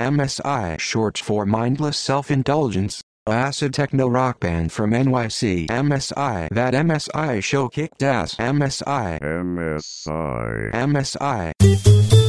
MSI, short for Mindless Self Indulgence, acid-techno-rock band from NYC. MSI. That MSI show kicked ass. MSI. MSI. MSI.